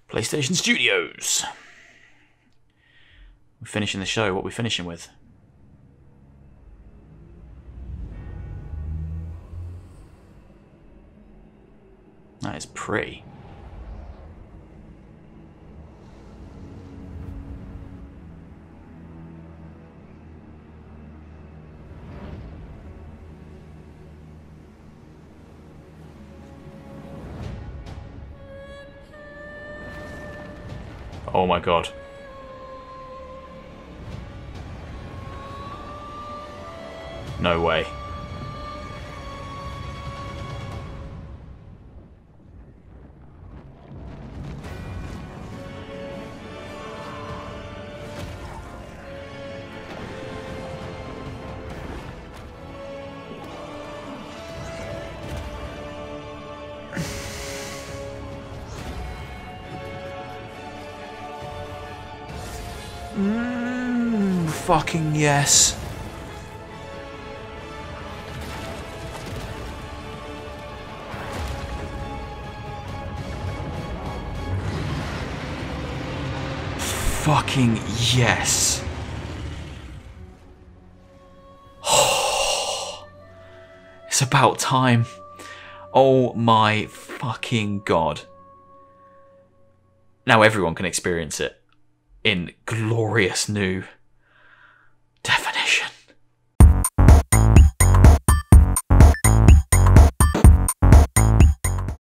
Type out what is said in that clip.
PlayStation Studios. We're finishing the show. What are we finishing with? That is pretty. Oh my god. No way. Fucking yes. Fucking yes. It's about time. Oh my fucking god. Now everyone can experience it in glorious new